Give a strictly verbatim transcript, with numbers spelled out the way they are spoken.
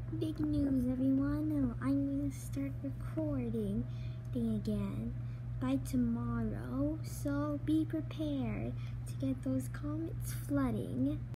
Big news, everyone. I'm going to start recording again by tomorrow, so be prepared to get those comments flooding.